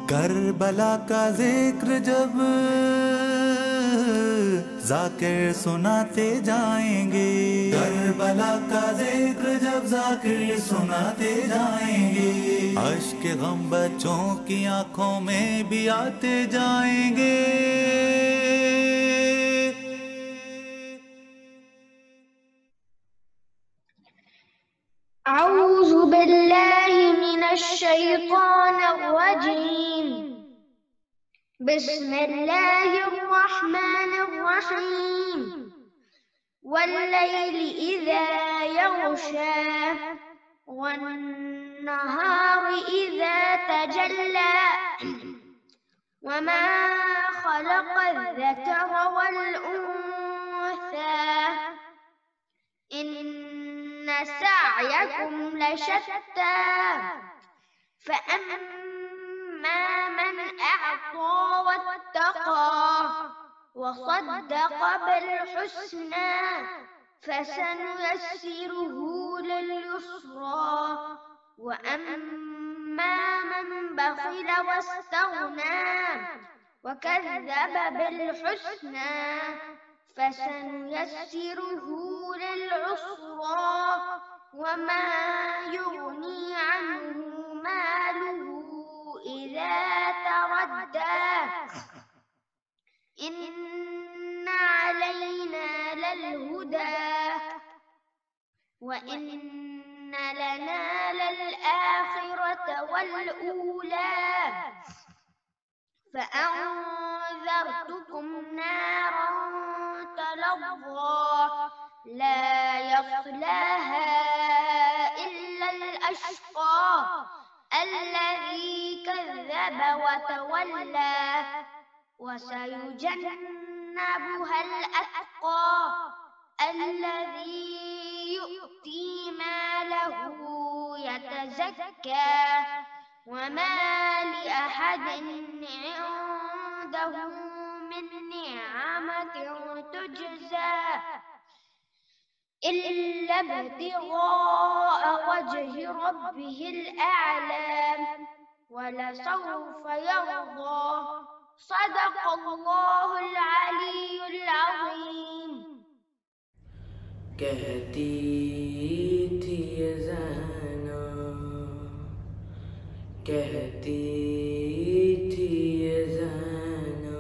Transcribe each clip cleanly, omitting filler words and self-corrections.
Karbala का जिक्र जब जाकिर सुनाते जाएंगे, करबला का जिक्र जब जाकिर सुनाते जाएंगे, अश्क गम बच्चों की आंखों में भी आते जाएंगे। अऊज़ु बिल्लाहि मिनश शैतानिर रजीम। बिस्मिल्लाहिर रहमानिर रहीम। वल्लैलि इज़ा यग़शा वन्नहारि इज़ा तजल्ला वमा खलक़ल ज़करा वल उन्सा इन्न सअयकुम लशत्ता फअम्मा मन अअता वत्तक़ा वसद्दक़ बिलहुस्ना फसनुयस्सिरुहु लिलयुस्रा वअम्मा मन बख़िल वस्तग़ना वकज़्ज़ब बिलहुस्ना फसनुयस्सिरुहु लिलयुस्रा वमा युग़नी अन्हु मालुहु इज़ा तरद्दा इन्न अलैना ललहुदा वइन्न लना ललआखिरता वलऊला फअन्ज़रतुकुम नारन तलज़्ज़ा ला यस्लाहा इल्ला अल-अश्क़ा अल्लज़ी कज़्ज़ब वतवल्ला वसयुजन्नबुहा अल-अत्क़ा अल्लज़ी यु'ती मालहु यतज़क्का वमा लिअहदिन इंदहु मिन निअमतिन तुजज़ा इल्ला इब्तिग़ाअ वजहि रब्बिहिल अअला वलसौफ़ यर्ज़ा। सदक़ल्लाहुल अलीयुल अज़ीम। कहती थी ये ज़हना, कहती थी ये ज़हना,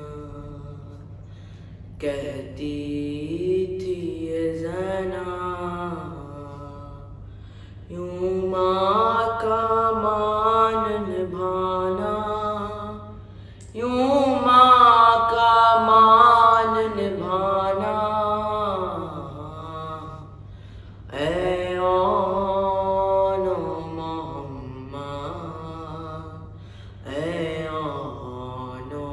कहती थी ये ज़हना, यूं माँ का मान निभाना, यूं माँ का मान निभाना, ऐ आनो मोहम्मद, ऐ आनो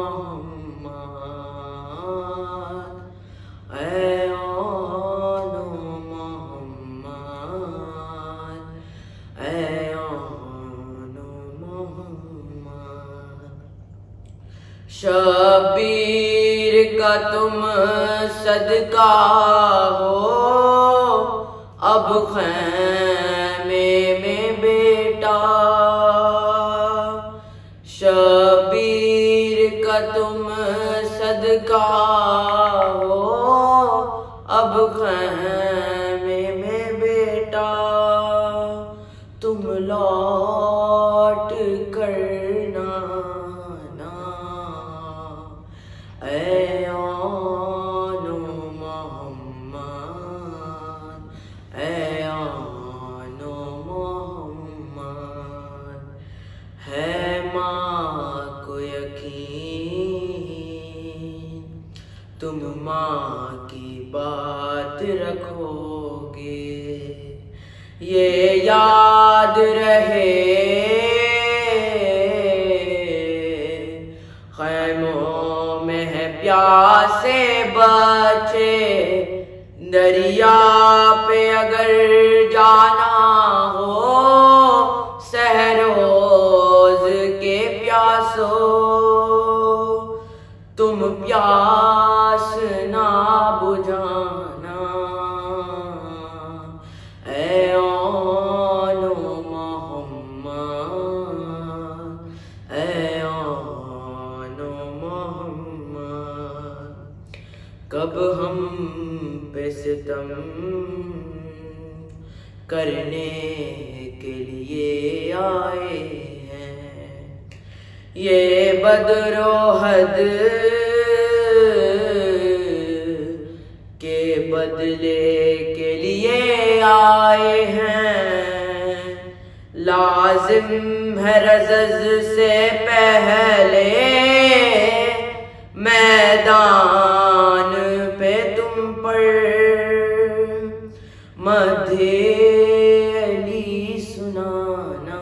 मोहम्मद, ऐ आनो मोहम्मद, ऐ आनो मोहम्मद। शबीर का तुम सदका हो अब ख़ैमे में बेटा, शबीर का तुम सदका हो अब ख़ैमे में बेटा, तुम लौट करना ना, ऐ आनो मोहम्मद, ऐ आनो मोहम्मद। है माँ को यकीन तुम माँ की बात रखोगे, ये याद रहे खैमों में है प्यासे बच्चे, दरिया पे अगर जाना हो सहरोज के प्यासो, तुम प्यास ना बुझाना, ऐ आनो मोहम्मद, ऐ करने के लिए आए हैं। ये बदरोहद के बदले के लिए आए हैं। लाजिम है रज़ज़ से पहले मैदान पे तुम पर मध्य अली सुनाना।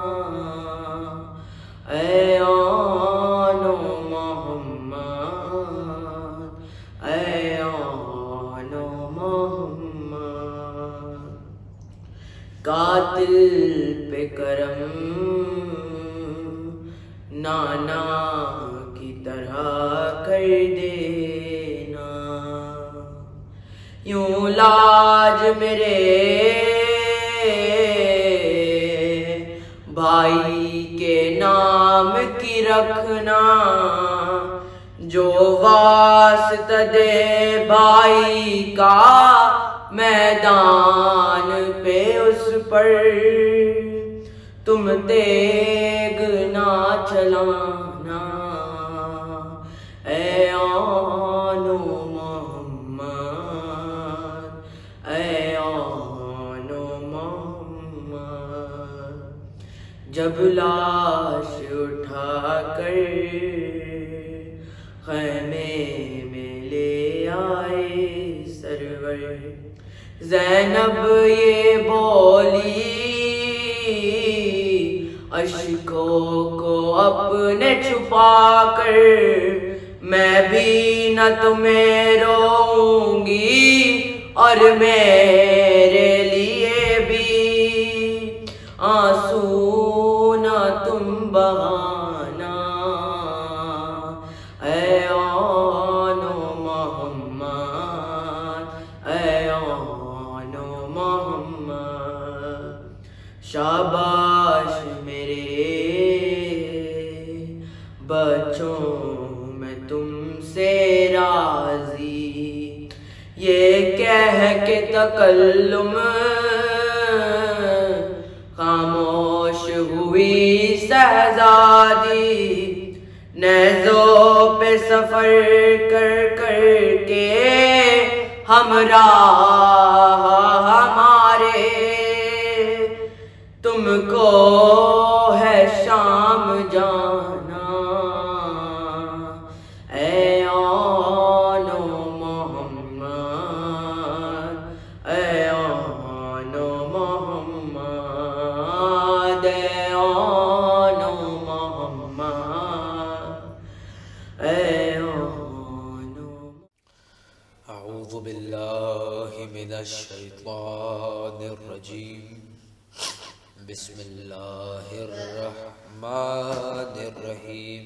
ऐ आनो मोहम्मद, ऐ आनो मोहम्मद। कातिल पे करम नाना की तरह कर देना। यूं लाज मेरे भाई के नाम की रखना। जो वास्ता दे भाई का मैदान पे उस पर तुम तेग ना चलाना। ऐ आनो मोहम्मद, ऐ आनो मोहम्मद। जब लाश उठा कर खैमे में ले आए सरवर, ज़ैनब ये बोली अश्कों को अपने छुपा कर, मैं भी न तुम्हें रोऊंगी और मेरे लिए भी आंसू न तुम बहाना। ऐ आनो मोहम्मद, ऐ आनो मोहम्मद। शाबाश मेरे बच्चों मैं तुमसे राजी। ये कह के तकल्लुम खामोश हुई शहजादी। नेज़ों पे सफर कर कर के हमराह हमारे, तुमको है शाम जाना। ऐ आनो मोहम्मद, ऐ आनो मोहम्मद, ऐ आनो मोहम्मद, ऐ आनो। अऊज़ु बिल्लाहि मिनश शैतानिर रजीम। बिस्मिल्लाहिर रहमानिर रहीम।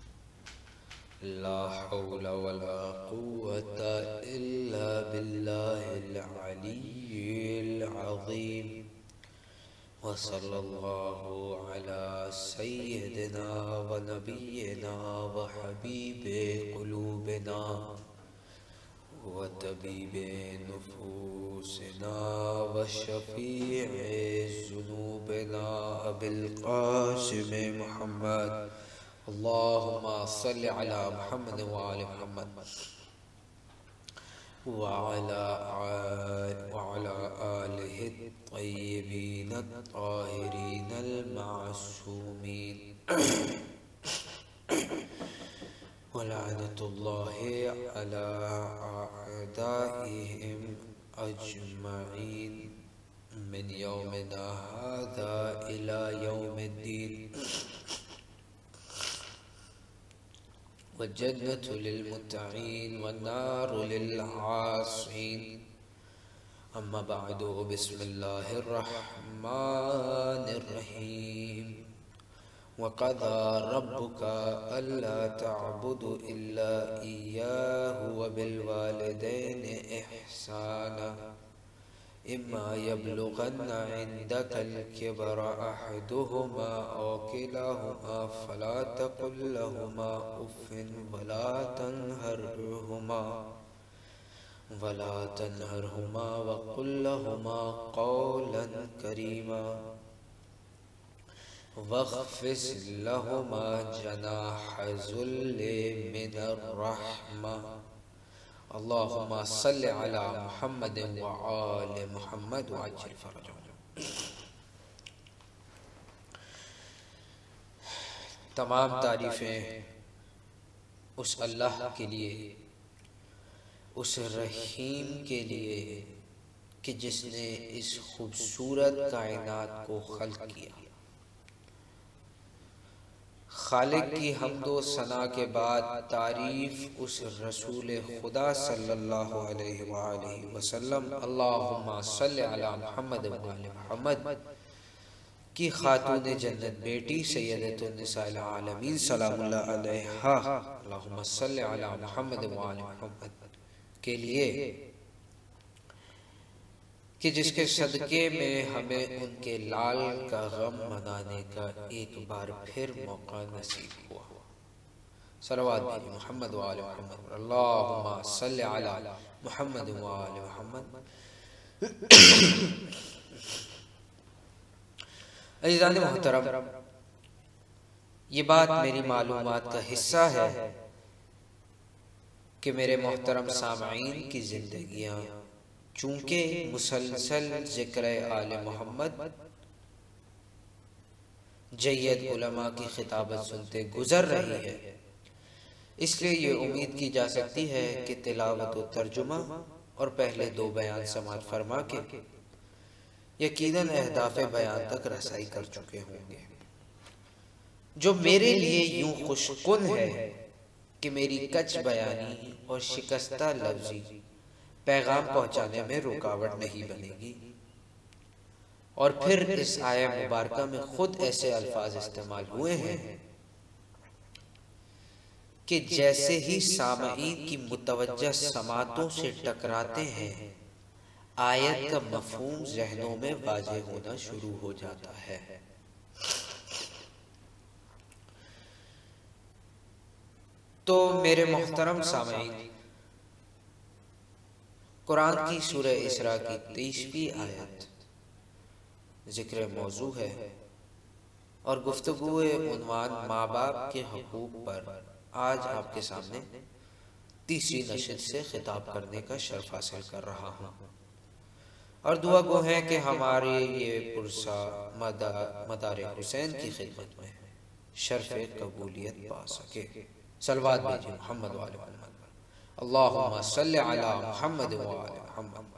ला हौला वला कुव्वता इल्ला बिल्लाहिल अलिय्यिल अज़ीम। व सल्लल्लाहु अला सय्यिदिना व नबिय्यिना व हबीबे क़ुलूबिना व तबीबे नुफूसिना व शफ़ीए ज़ुनूबिना अबिल क़ासिम मुहम्मद। अल्लाहुम्मा सल्लि अला मुहम्मद व आलि मुहम्मद व अला आलिहि त्तय्यिबीन त्ताहिरीन अल-मासूमीन। वलानतुल्लाहि अला अअदाइहिम अजमईन मिन यौमिना हाज़ा इला यौमिद्दीन। वजन्नतु लिलमुत्तक़ीन वन्नारु लिलआसीन। अम्मा बअदु, बिस्मिल्लाहिर रहमानिर रहीम। वक़ज़ा रब्बुका अल्ला तअबुदु इल्ला इय्याहु व बिल वालिदैनि इहसाना। इम्मा यब्लुगन्ना इंदकल किबरा अहदुहुमा औ किलाहुमा फला तक़ुल लहुमा उफ़्फ़िन वला तन्हरहुमा वला तन्हरहुमा वक़ुल लहुमा क़ौलन करीमा वख़्फ़िज़ लहुमा जनाह ज़ुल्लि मिनर रहमा। अल्लाहुम्मा सल्लि अला मुहम्मद व आले मुहम्मद व अज्जिल फ़रजहुम। तमाम तारीफ़ें उस अल्लाह के लिए, उस रहीम के लिए कि जिसने इस खूबसूरत कायनात को खल्क़ किया। खालिक की हम्दो सना के बाद तारीफ़ उस रसूल खुदा सल्लल्लाहु अलैहि वसल्लम अल्लाहुम्मा सल्लि अला मुहम्मद व आले मुहम्मद की खातून जन्नत बेटी सय्यदतुन निसाइल आलमीन सलामुल्लाह अलैहा अल्लाहुम्मा सल्लि अला मुहम्मद व आले मुहम्मद के लिए कि जिसके सदके में हमें उनके लाल का गम मनाने का एक बार फिर मौका नसीब हुआ। सलवात भेजिए मुहम्मद व आले मुहम्मद। अल्लाहुम्मा सल्लि अला मुहम्मद व आले मुहम्मद। अज़ीज़ान मोहतरम, ये बात मेरी मालूमात का हिस्सा है कि मेरे मोहतरम सामईन की जिंदगियां चूँकि मुसलसल ज़िक्र आले मोहम्मद जय्यद उलमा की खिताबत सुनते गुजर रही है, इसलिए ये उम्मीद की जा सकती है कि तिलावत व तर्जुमा और पहले दो बयान समाअत फरमा के यकीनन अहदाफ़े बयान तक रसाई कर चुके होंगे। जो मेरे लिए यूं खुशकुन है कि मेरी कच बयानी और शिकस्ता लफ्ज़ी पैगाम पहुँचाने में रुकावट नहीं बनेगी। और फिर इस आया मुबारका में खुद ऐसे अल्फाज इस्तेमाल हुए हैं कि जैसे ही सामईन की मुतवज्जा समातों से टकराते हैं, आयत का मफहूम ज़हनों में वाज़ेह होना शुरू हो जाता है। तो मेरे मोहतरम सामईन, कुरान की सूरह इसरा की 23वीं आयत जिक्र मौजू है और गुफ्तगूए उन्वान माँ बाप के हकूक़ पर आज आपके सामने तीसरी नशिद से खिताब करने का शर्फ हासिल कर रहा हूँ। और दुआ गो है कि हमारे ये पुरसा मदार हुसैन की खिदमत में शर्फ कबूलियत पा सके। सलवात भेजिए मुहम्मद व आले मुहम्मद। अल्लाहुम्मा सल्लि अला मुहम्मद व आले मुहम्मद।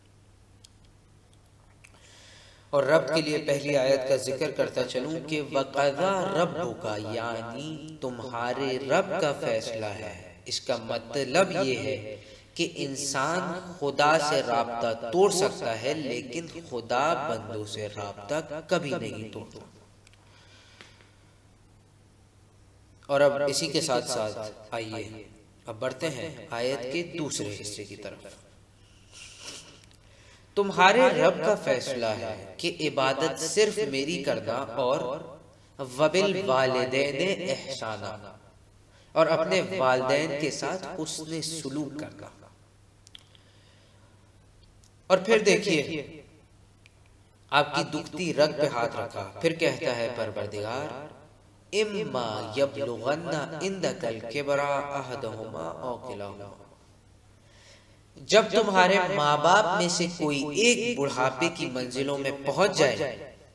और रब के लिए पहली आयत का जिक्र करता चलूं कि वक़ज़ा रब्बुका, यानी तुम्हारे रब का फैसला है। इसका मतलब ये है कि इंसान खुदा से राब्ता तोड़ सकता है, लेकिन खुदा बंदों से राब्ता कभी नहीं तोड़ता। और अब इसी के साथ साथ आइए अब बढ़ते हैं आयत के दूसरे हिस्से की तरफ। तुम्हारे रब का फैसला है कि इबादत सिर्फ मेरी करना और वबिल वालिदैन एहसाना, और अपने वालिदैन के साथ हुस्न सुलूक करना। और फिर देखिए आपकी दुखती रग पे हाथ रखा, फिर कहता है परवरदिगार इम्मा यबलुगन्ना इंदकल किबरा अहदहुमा औ किलाहुमा, जब तुम्हारे माँ बाप में से कोई एक बुढ़ापे की मंजिलों में पहुंच जाए,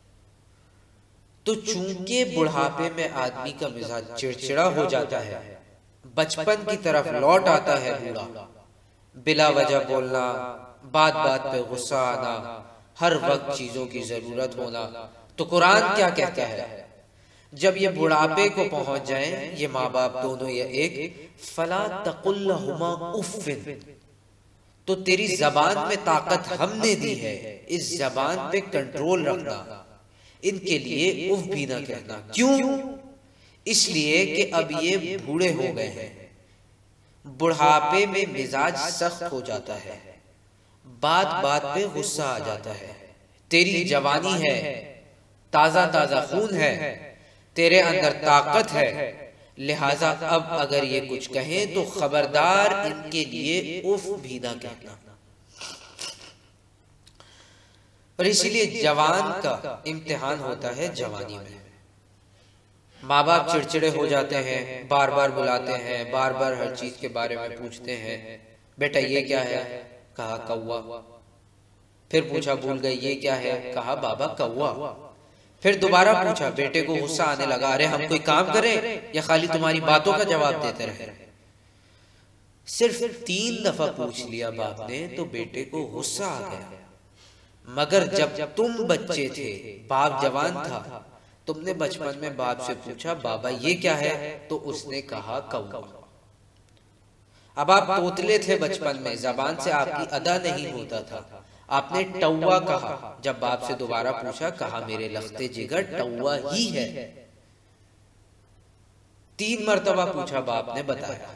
तो चूंकि बुढ़ापे में आदमी का मिजाज चिड़चिड़ा हो जाता है, बचपन की तरफ लौट आता है बूढ़ा, बिला वजह बोलना, बात बात पे गुस्सा आना, हर वक्त चीजों की जरूरत होना, तो कुरान क्या कहता है, जब ये बुढ़ापे को पहुंच जाएं ये माँ बाप दोनों या एक, फला तकुल लहुमा उफ्फिन, तो तेरी जबान में ताकत हमने दी है, इस जबान पे कंट्रोल रखना, इनके लिए उफ भी ना कहना। क्यों? इसलिए कि अब ये बूढ़े हो गए हैं, बुढ़ापे में मिजाज सख्त हो जाता है, बात बात पे गुस्सा आ जाता है। तेरी जवानी है, ताजा ताजा खून है, तेरे अंदर ताकत है, लिहाजा अब अगर ये कुछ कहें तो खबरदार इनके लिए उफ भी ना कहना। और इसीलिए जवान का इम्तिहान होता है जवानी में। माँ बाप चिड़चिड़े हो जाते हैं, बार बार बुलाते हैं, बार बार हर चीज के बारे में पूछते हैं, बेटा ये क्या है, कहा कौवा। फिर पूछा भूल गए ये क्या है, कहा बाबा कौवा। फिर दोबारा पूछा, बेटे को गुस्सा आने लगा, अरे हम कोई काम करें या खाली तुम्हारी बातों का जवाब देते रहे। सिर्फ 3 दफा पूछ लिया बाप ने तो बेटे को गुस्सा आ गया। मगर जब तुम बच्चे थे, बाप जवान था, तुमने बचपन में बाप से पूछा बाबा ये क्या है, तो उसने कहा कौवा। अब आप तोतले थे बचपन में, जबान से आपकी अदा नहीं होता था, आपने टौवा कहा। जब बाप से दोबारा पूछा, कहा मेरे लख्ते जिगर टौवा ही है। 3 मर्तबा पूछा, बाप ने बताया।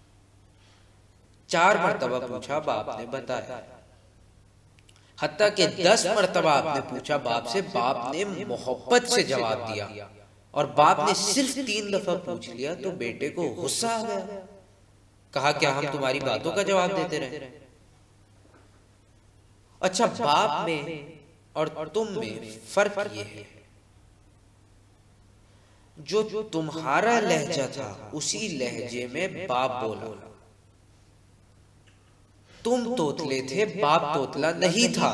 4 मर्तबा पूछा, बाप ने बताया। हत्ता कि 10 मर्तबा आपने पूछा बाप से, बाप ने मोहब्बत से जवाब दिया। और बाप ने सिर्फ 3 दफा पूछ लिया तो बेटे को गुस्सा आ गया। कहा क्या हम तुम्हारी बातों का जवाब देते रहे। अच्छा, बाप में और तुम में फर्क ये है, जो तुम्हारा लहजा था उसी लहजे में बाप बोला। तुम तोतले थे, बाप तोतला नहीं था।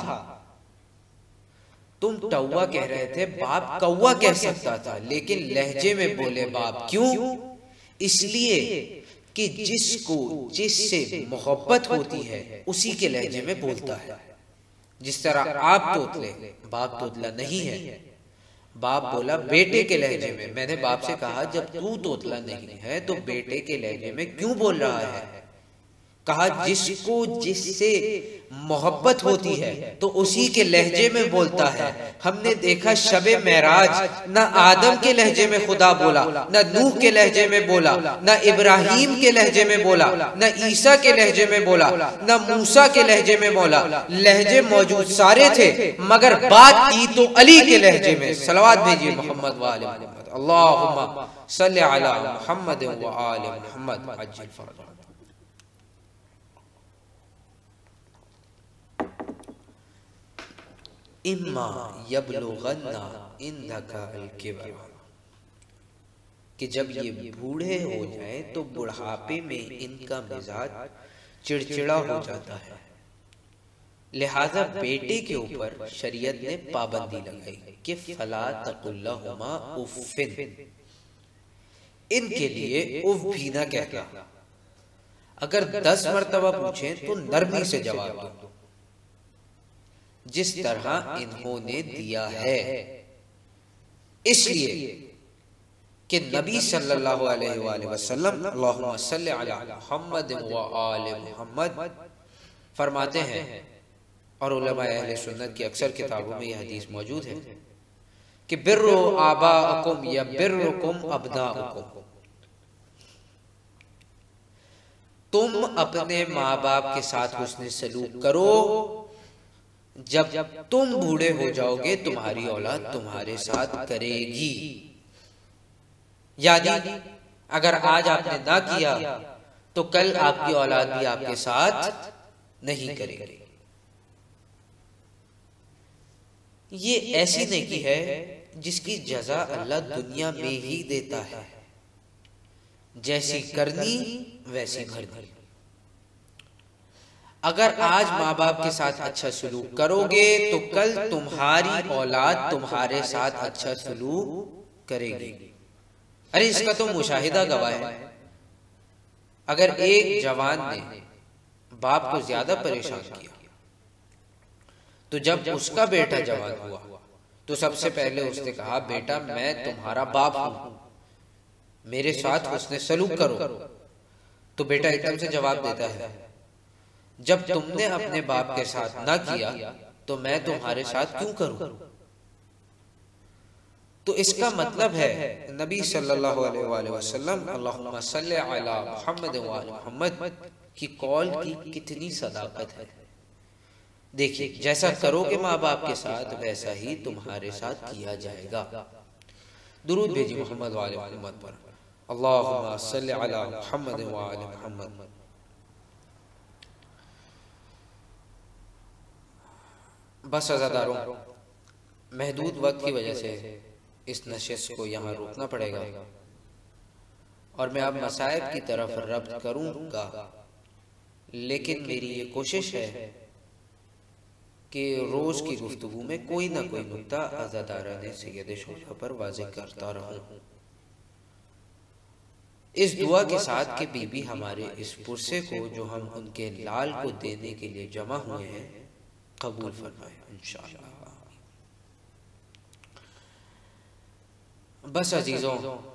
तुम टौवा कह रहे थे, बाप कौवा कह सकता था, लेकिन लहजे में बोले बाप। क्यों? इसलिए कि जिससे मोहब्बत होती है उसी के लहजे में बोलता है। जिस तरह आप तोतले, बाप तोतला नहीं है। बाप बोला बेटे के लहजे में। मैंने बाप से कहा जब तू तोतला नहीं है तो बेटे के लहजे में क्यों बोल रहा है। कहा जिसको जिससे मोहब्बत होती है तो उसी के लहजे में बोलता है। हमने देखा शबे मेराज न आदम के लहजे में खुदा बोला, न नूह के लहजे में बोला, न इब्राहिम के लहजे में बोला, न ईसा के लहजे में बोला, न मूसा के लहजे में बोला। लहजे मौजूद सारे थे, मगर बात की तो अली के लहजे में। सलवात भेजिए मोहम्मद व आले मोहम्मद। अल्लाहुम्मा सल्लि अला मुहम्मद व आले मुहम्मद। अज्जिल फरज। इम्मा यबलुगन्ना इंदका अल-किबर, कि जब ये बूढ़े हो जाए तो बुढ़ापे में इनका मिजाज चिड़चिड़ा हो जाता है। लिहाजा बेटे के ऊपर शरीयत ने पाबंदी लगाई कि फला तकुल्लहुमा उफ़्फ़िन, इनके लिए उफ भी ना कहना। अगर 10 मर्तबा पूछें तो नरमी से जवाब दो, जिस तरह इन्होंने दिया है। इसलिए कि नबी सल्लल्लाहु अलैहि वसल्लम अल्लाहुम्मा सल्लि अला मुहम्मद व आले मुहम्मद फरमाते हैं, और उलमा अहले सुन्नत की अक्सर किताबों में यह हदीस मौजूद है कि बिर्रु आबाअकुम या बिर्रुकुम अबनाउकुम, तुम अपने माँ बाप के साथ हुस्न सलूक करो, जब तुम बूढ़े हो जाओगे तुम्हारी औलाद तुम्हारे साथ करेगी। यानी अगर आज आपने ना किया तो कल आपकी औलाद भी आपके साथ नहीं करेगी। ये ऐसी नेकी है जिसकी जज़ा अल्लाह दुनिया में ही देता है। जैसी करनी वैसी भरनी। अगर आज माँ बाप के साथ अच्छा सलूक करोगे तो कल तुम्हारी औलाद तुम्हारे साथ अच्छा सलूक करेगी। अरे इसका तो मुशाहिदा गवाह है। अगर एक जवान ने बाप को ज्यादा परेशान किया तो जब उसका बेटा जवान हुआ तो सबसे पहले उसने कहा बेटा मैं तुम्हारा बाप हूं, मेरे साथ उसने सलूक करो। तो बेटा एकदम से जवाब देता है जब तुमने अपने बाप के साथ ना किया तो मैं तुम्हारे साथ क्यों करूं। तो इसका मतलब है नबी सल्लल्लाहु अलैहि वसल्लम अल्लाहुम्मा सल्लि अला मुहम्मद व आले मुहम्मद की कौल की कितनी सदाकत है। देखिए जैसा करोगे माँ बाप के साथ वैसा ही तुम्हारे साथ किया जाएगा। दुरूद भेजिए मोहम्मद व आले मोहम्मद पर। अल्लाहुम्मा सल्लि अला मुहम्मद व आले मुहम्मद। बस अज़ादारों, महदूद वक्त की वजह से इस नशिस्त को यहाँ रोकना पड़ेगा और मैं अब मसाइब की तरफ रब्त करूँगा, लेकिन मेरी ये कोशिश है कि रोज़ की गुफ्तगू में कोई ना कोई नुक्ता अज़ादाराने सैयद शुरा पर वाज़ेह करता रहूँ। इस दुआ के साथ कि बीबी हमारे इस पुरसे को जो हम उनके लाल को देने के लिए जमा हुए हैं कबूल फरमाए इंशाअल्लाह। बस अजीजों,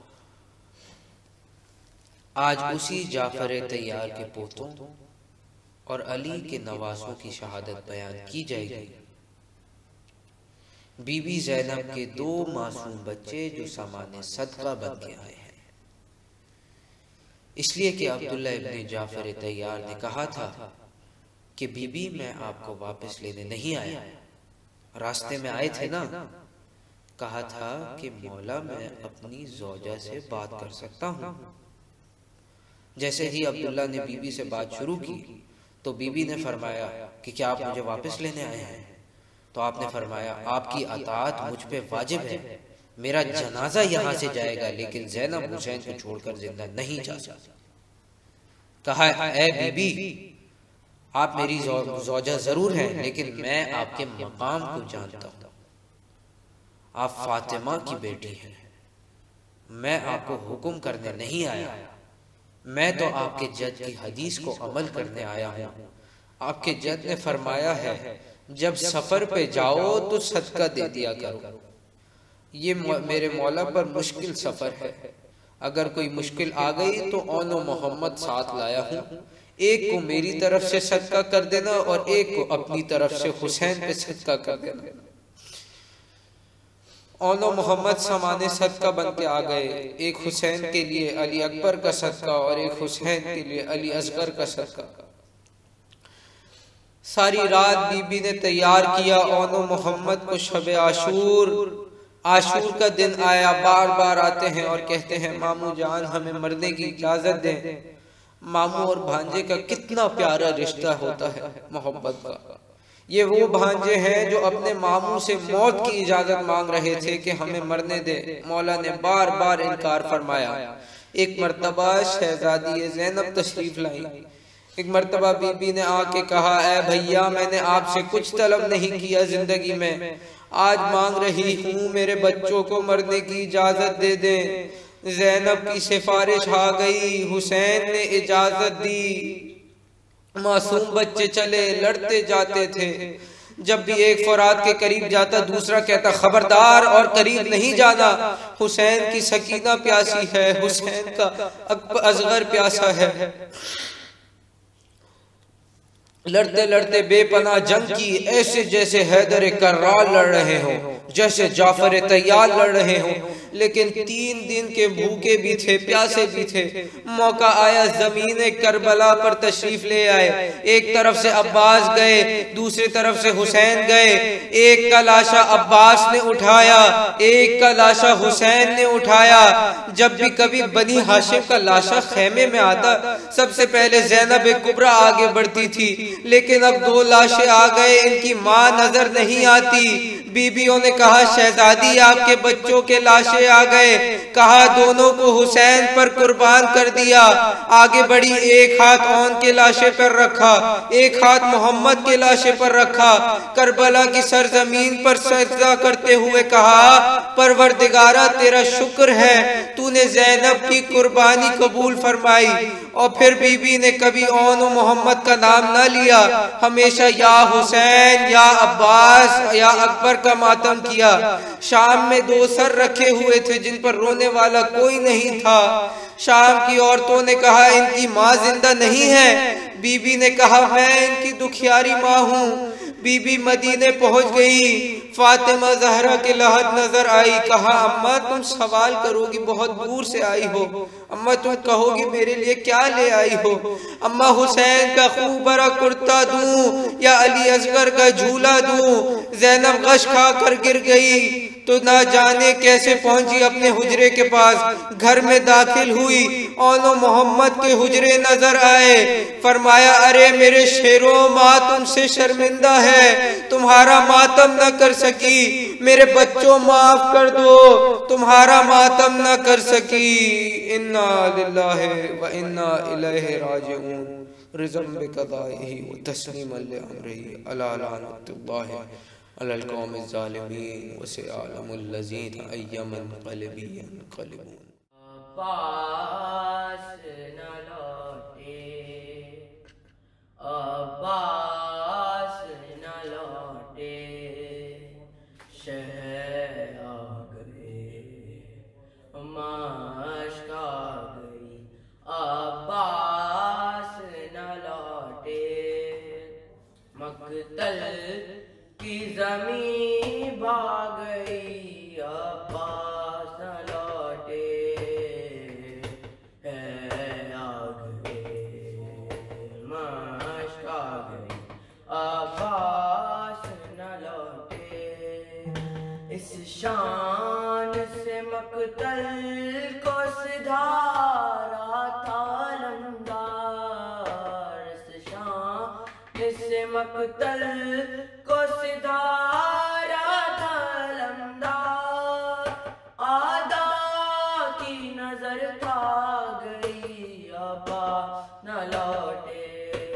आज उसी जाफर तैयार के पोतों और अली के नवासों की शहादत बयान की जाएगी। बीबी ज़ैनब के 2 मासूम बच्चे जो सामान्य सदका बन के आए हैं, इसलिए कि अब्दुल्ला इब्न जाफर तैयार ने कहा था कि बीबी मैं आपको वापस लेने नहीं आया, रास्ते में आए थे ना, कहा था कि मौला मैं अपनी ज़ौजा से बात कर सकता हूँ। जैसे ही अब्दुल्ला ने बीबी से बात शुरू की तो बीबी ने फरमाया कि क्या आप मुझे वापस लेने आए हैं? तो आपने फरमाया आपकी अताअत मुझ पे वाजिब है, मेरा जनाजा यहाँ से जाएगा लेकिन ज़ैनब हुसैन को छोड़कर जिंदा नहीं जा सकती। कहा ऐ बीबी, आप मेरी ज़ौजा जरूर हैं लेकिन मैं आपके मकाम को जानता हूँ, आप फातिमा की बेटी हैं, मैं आपको हुक्म करने नहीं आया, मैं तो आपके जद की हदीस को अमल करने आया हूँ। आपके जद ने फरमाया है जब सफर पे जाओ तो सदका दे दिया करो। ये मेरे मौला पर मुश्किल सफर है, अगर कोई मुश्किल आ गई तो औनो मोहम्मद साथ लाया हूँ, एक को मेरी तरफ से सदका कर देना और एक को अपनी तरफ से हुसैन पे सदका कर देना। औनो मोहम्मद समाने सदका बन के आ गए, एक हुसैन के लिए अली अकबर का सदका और एक हुसैन के लिए अली असगर का सदका। सारी रात बीबी ने तैयार किया औनो मोहम्मद को। शबे आशूर का दिन आया, बार बार आते हैं और कहते हैं मामू जान हमें मरने की इजाजत दें। मामू और भांजे का कितना प्यारा रिश्ता होता है मोहब्बत का। ये वो भांजे हैं जो अपने मामू से मौत की इजाजत मांग रहे थे कि हमें मरने दे। मौला ने बार बार इनकार फरमाया। एक मर्तबा शहजादी ज़ैनब तशरीफ लाई। एक मर्तबा बीबी ने आके कहा ऐ भैया, मैंने आपसे कुछ तलब नहीं किया जिंदगी में, आज मांग रही हूँ मेरे बच्चों को मरने की इजाजत दे दे। ज़ैनब की सिफारिश आ गई, हुसैन ने इजाजत दी। मासूम बच्चे चले, लड़ते जाते थे। जब भी एक फरात के करीब जाता दूसरा कहता खबरदार और करीब नहीं जाना, हुसैन की सकीना प्यासी है, हुसैन का असगर प्यासा है। लड़ते लड़ते बेपनाह जंग की, ऐसे जैसे हैदर कर्रार लड़ रहे हो, जैसे जाफर तैयार लड़ रहे हो। लेकिन 3 दिन के भूखे भी थे, प्यासे भी थे। मौका आया ज़मीन करबला पर तशरीफ ले आए। एक तरफ से अब्बास गए, दूसरी तरफ से हुसैन गए। एक का लाशा अब्बास ने उठाया, एक का लाशा हुसैन ने उठाया। जब भी कभी बनी हाशिम का लाशा खेमे में आता, सबसे पहले ज़ैनब कुबरा आगे बढ़ती थी। लेकिन अब 2 लाशें आ गए, इनकी माँ नजर नहीं आती। बीबियों ने कहा शहजादी आपके बच्चों के लाशें आ गए। कहा दोनों को हुसैन पर कुर्बान कर दिया। आगे बढ़ी, एक हाथ औन के लाशे पर रखा, एक हाथ मोहम्मद के लाशे पर रखा। करबला की सरजमीन पर सजदा करते हुए कहा परवरदिगारा तेरा शुक्र है, तूने ज़ैनब की कुर्बानी कबूल फरमाई। और फिर बीबी ने कभी औन और मोहम्मद का नाम न लिया, हमेशा या हुसैन या अब्बास या अकबर का मातम किया। शाम में 2 सर रखे हुए थे जिन पर रोने वाला कोई नहीं था। शाम की औरतों ने कहा इनकी माँ जिंदा नहीं है। बीबी ने कहा मैं इनकी दुखियारी माँ हूँ। बीबी मदीने पहुंच गई। फातिमा ज़हरा के लहद नजर आई। कहा अम्मा तुम सवाल करोगी, बहुत दूर से आई हो। अम्मा तुम कहोगी मेरे लिए क्या ले आई हो। अम्मा हुसैन का खूब बड़ा कुर्ता दूं या अली असगर का झूला दूं। ज़ैनब गश खा कर गिर गई। तो ना जाने कैसे पहुंची अपने हुजरे के पास। घर में दाखिल हुई, औनो मोहम्मद के हुजरे नजर आए। फरमाया, अरे मेरे शेरों, माँ तुमसे शर्मिंदा है, तुम्हारा मातम न कर सकी। मेरे बच्चों, माफ कर दो, तुम्हारा मातम न कर सकी। इन्ना लिल्लाहि व इन्ना इलैहि राजिऊन। रिज़म बिक़ज़ाइही व तस्लीमन लिअम्रिही अला लानतुल्लाहि अलल क़ौमिज़ ज़ालिमीन व सयअलमुल लज़ीना अय्यमन क़लबी यनक़लिबून। अब्बास न लौटे, अब्बास न लौटे, शह आ गए, मश्क आ गई। अब्बास न लौटे, मक़तल की ज़मीं भाग गई। अब्बास न लौटे, मश्क आ गई। अब्बास न लौटे, इस शान से मक़तल को सिधारा था लंगार। इस शान से मक़तल को सिधारा था लंगार। आदा की नजर खा गई, अब्बास न लौटे,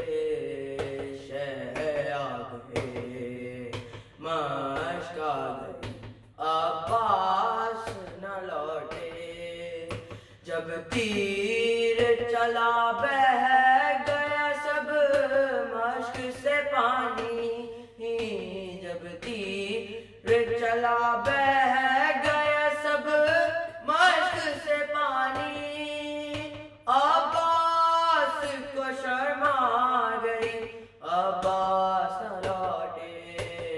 शह आ गए, मश्क आ गई। अब्बास न लौटे, जब तीर चला बह गया सब मश्क से पानी। जब तीर चला बह गया सब मश्क से पानी। अब्बास को शर्म आ गई, अब्बास न लौटे,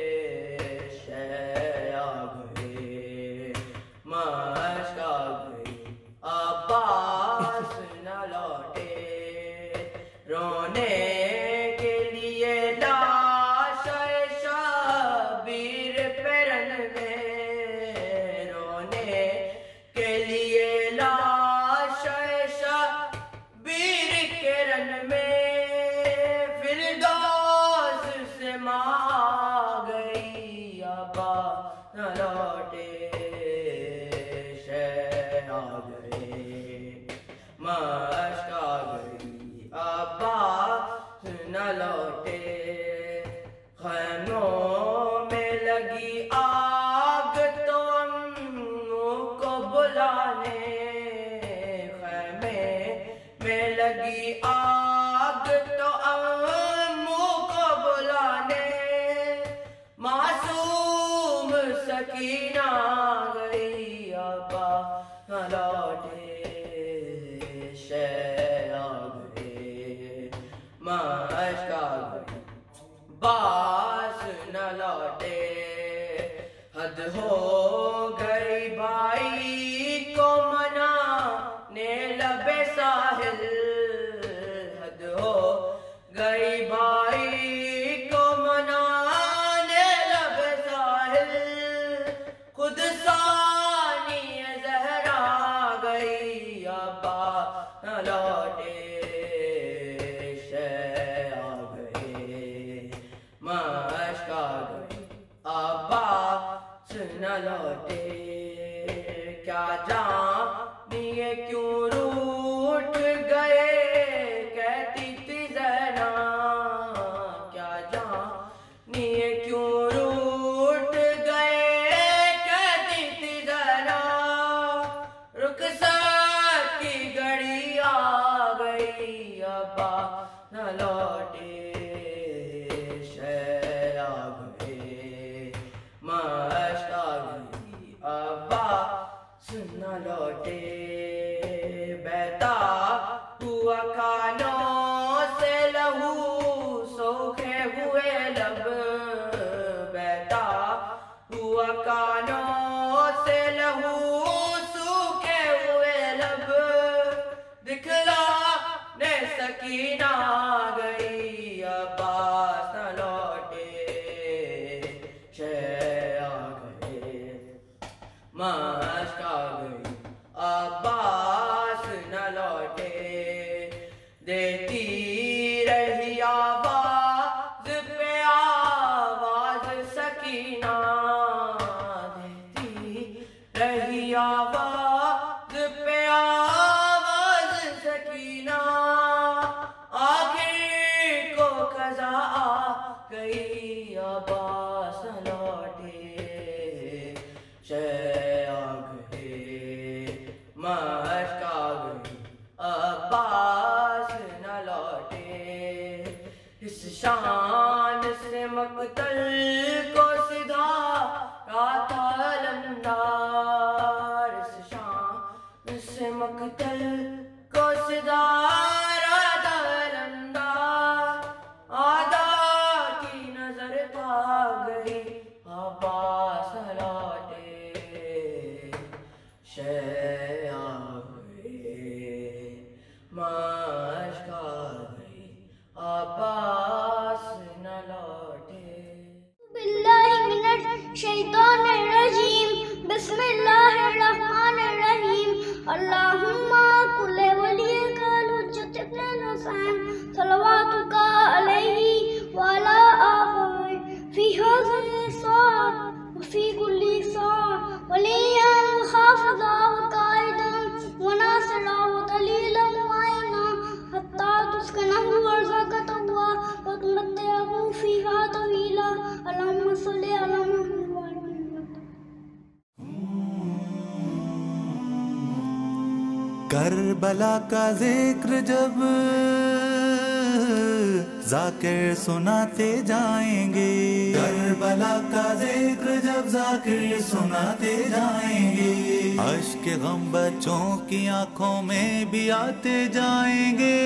शह आ गए, मश्क आ गई। अब्बास न लौटे, रोने के लिए लाश शबीर पेरन में। रोने के लिए लाश शबीर के रन में। फिरदौस से माँ गई, अब्बास न लौटे, शह आ गए, मश्क आ गई। अब्बास न लौटे, खैमों में लगी आग तो अम्मू को बुलाने। खैमे में लगी आग तो अम्मू को बुलाने। मासूम सकीना गई, अब्बास न लौटे, शह आ गए, मश्क आ गई। बास न लौटे, हद हो गई भाई को मनाने लबे साहिल। हद हो गई भाई को मनाने लबे साहिल। खुद सानी ज़हरा गई, अब्बास न लौटे, शह आ गए, मश्क आ गई। अब्बास न लौटे, क्या जानिए क्यों रूठ गए, कहती थी ज़हरा। क्या जानिए क्यों रूठ गए, कहती थी ज़हरा। रुखसत की घड़ी आ गई, अब्बास न लौटे, शह आ गए, मश्क आ गई। अब्बास न लौटे, बहता हुआ कानों से लहू सूखे हुए लब। बहता हुआ कानों से लहू सूखे हुए लब। दिखलाने सकीना गई, अब्बास न लौटे, शह आ गए, आ गई अब्बास न लौटे, देती रही आवाज पे आवाज सकीना, देती रही आवाज पे आवाज सकीना, आखिर को कज़ा आ गई अब्बास न लौटे, शह आ गए मश्क आ गई अब्बास न लौटे, इस शान से मक़तल को सिधा गाता अलमदार, इस शान से मक़तल को सिधा गाता अलमदार, आदा की नजर पा गई अब्बास लौटे, शह आ गए मश्क आ गई अब्बास न लौटे। बिल्लाहि मिनश शैतानिर रजीम, बिस्मिल्लाहिर्रहमानिर्रहीम, अल्लाहुम्मा कुल्ले वलियकल हुज्जत इब्नुल हुसैन सलवातुका अलैहि व अला आबाई फी हाज़िहि साअत व फी कुल्ली साअत वलिय्यन व हाफ़िज़ा व काइदन व नासिरा व दलीलन व आइना हत्ता तुस्किनहु अर्ज़क़तहु व तुमत्तिअहु फ़ीहा तवीला। अल्लाहुम्मा सल्लि अला मुहम्मद व आलि मुहम्मद। करबला का जिक्र जब ज़ाकिर सुनाते जाएंगे, करबला का जिक्र जब ज़ाकिर सुनाते जाएंगे, अश्क गम बच्चों की आंखों में भी आते जाएंगे।